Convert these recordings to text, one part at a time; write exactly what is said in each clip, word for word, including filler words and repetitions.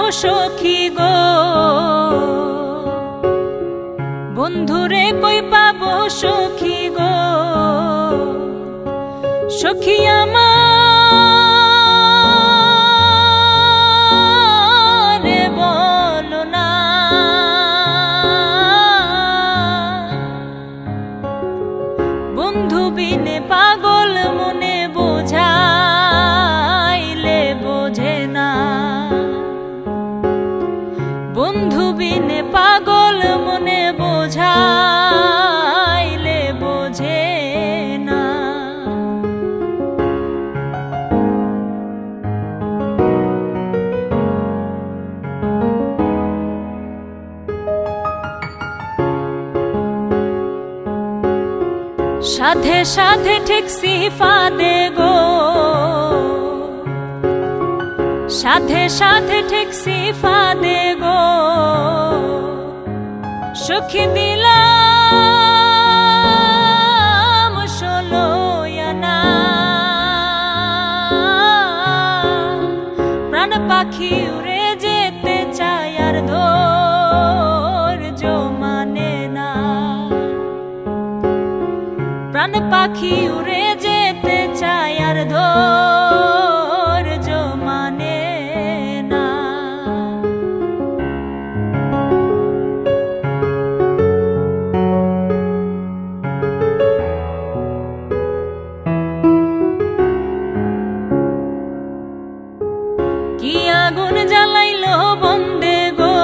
সখী গো, বন্ধুরে কই পাবো সখী গো, সখী আমার বলো না। বন্ধু বিনে পাগল মনে বোঝাইলে বোঝে না, বন্ধু বিনে পাগল মনে বোঝাইলে বোঝে না। সাধে সাধে ঠেকছি ফাঁদে গো, সাধে সাধে ঠেকছি ফাঁদে গো, সখী দিলাম ষোলো আনা। প্রাণ পাখি উড়ে যেতে চায় আর ধৈর্য মানে না, প্রাণ পাখি উড়ে যেতে চায় আর ধৈর্য মানে না। কি আগুন জ্বালাইলো বন্দে গো,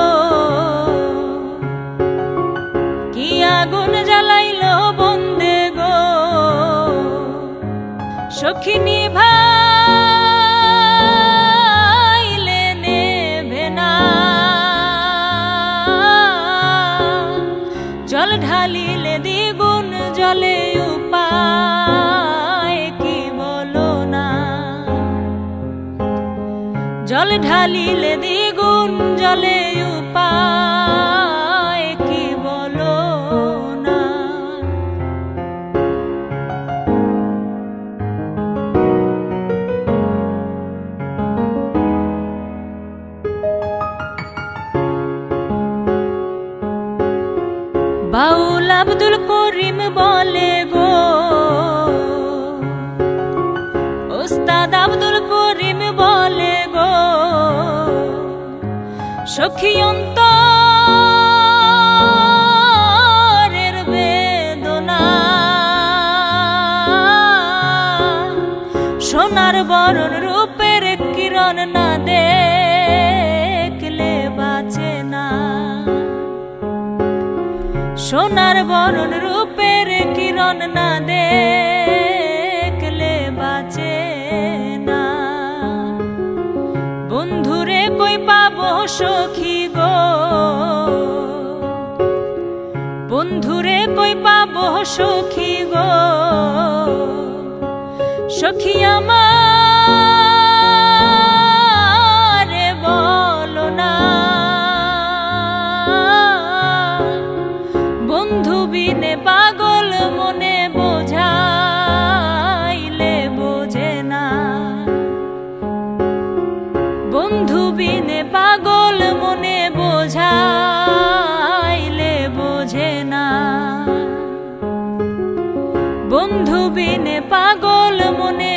কি আগুন জ্বালাইলো বন্দে গো, সখী নিভাইলে নেভে না। জল ঢালিলে দ্বিগুণ জলে উপায় কি বলো না, জল ঢালিলে দ্বিগুণ জলে উপায় কি বলো না। বাউল আব্দুল করিম বলে গো, ওস্তাদ আব্দুল করিম বলে গো, সখী অন্তরের বেদনা। সোনার বরণ রূপের কিরণ না দেখলে বাঁচে না, সোনার বরণ রূপের কিরণ না দেখলে বাঁচে না। বন্ধুরে কই পাবো সখী গো, বন্ধুরে কই পাবো সখী গো, সখী আমার বলো না। বন্ধু বিনে পাগল মনে বোঝাইলে বোঝে না, বন্ধু বিনে পাগল মনে বোঝাইলে বোঝে না, বন্ধু বিনে পাগল মনে